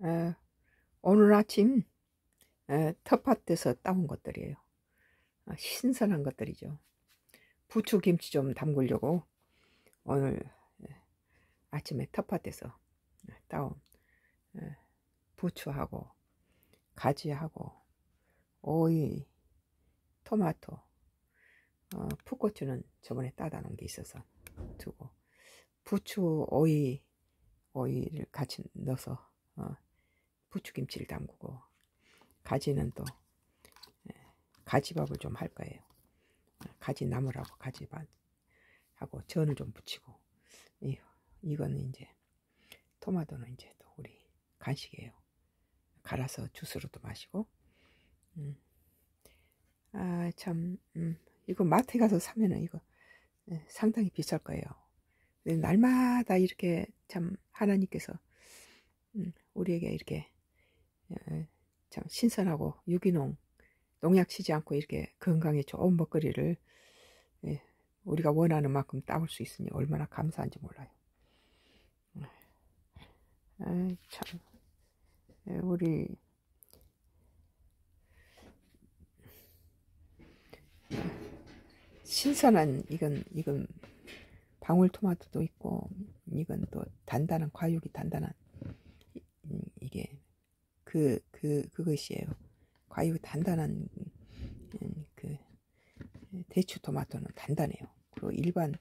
에, 오늘 아침 텃밭에서 따온 것들이에요. 신선한 것들이죠. 부추김치 좀 담그려고 오늘 아침에 텃밭에서 따온 부추하고 가지하고 오이, 토마토, 풋고추는 저번에 따다 놓은 게 있어서 두고, 부추, 오이를 같이 넣어서 부추김치를 담그고, 가지는 또 가지밥을 좀 할 거예요. 가지 나물하고 가지밥 하고 전을 좀 부치고, 이거는 이제 토마토는 이제 또 우리 간식이에요. 갈아서 주스로도 마시고. 참, 이거 마트에 가서 사면은 이거 상당히 비쌀 거예요. 날마다 이렇게 참 하나님께서 우리에게 이렇게 참 신선하고 유기농, 농약 치지 않고 이렇게 건강에 좋은 먹거리를 우리가 원하는 만큼 따올 수 있으니 얼마나 감사한지 몰라요. 참, 우리 신선한 이건 방울토마토도 있고, 이건 또 단단한 과육이 단단한 이게 그것이에요. 과육이 단단한 그 대추 토마토는 단단해요. 그리고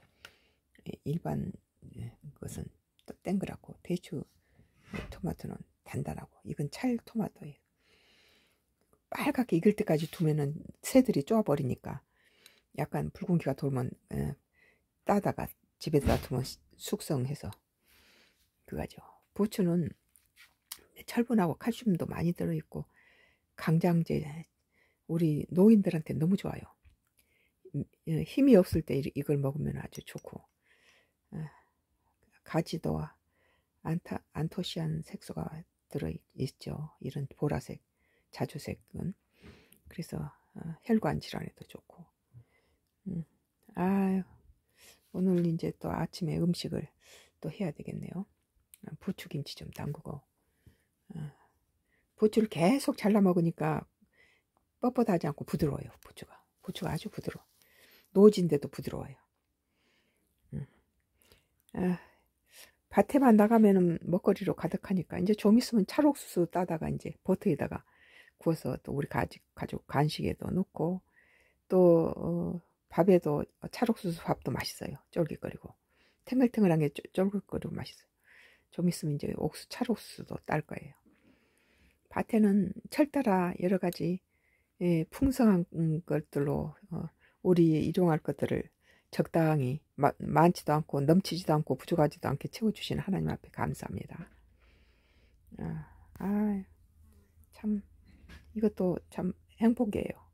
일반 것은 또 땡그랗고, 대추 토마토는 단단하고, 이건 찰 토마토예요. 빨갛게 익을 때까지 두면은 새들이 쪼아버리니까 약간 붉은기가 돌면 따다가 집에다 두면 숙성해서 그거죠. 부추는 철분하고 칼슘도 많이 들어있고 강장제, 우리 노인들한테 너무 좋아요. 힘이 없을 때 이걸 먹으면 아주 좋고, 가지도 안토시안 색소가 들어있죠. 이런 보라색, 자주색은. 그래서 혈관 질환에도 좋고. 아유, 오늘 이제 또 아침에 음식을 또 해야 되겠네요. 부추김치 좀 담그고, 부추를 계속 잘라 먹으니까 뻣뻣하지 않고 부드러워요. 부추가 아주 부드러워. 노진데도 부드러워요. 밭에만 나가면은 먹거리로 가득하니까 이제 좀 있으면 찰옥수수 따다가 이제 버터에다가 구워서 또 우리 가족 간식에도 넣고, 또 밥에도 찰옥수수 밥도 맛있어요. 쫄깃거리고 탱글탱글한 게 쫄깃거리고 맛있어요. 좀 있으면 이제 찰옥수수도 딸 거예요. 밭에는 철따라 여러 가지 풍성한 것들로 우리 일용할 것들을 적당히 많지도 않고 넘치지도 않고 부족하지도 않게 채워주시는 하나님 앞에 감사합니다. 참 이것도 참 행복이에요.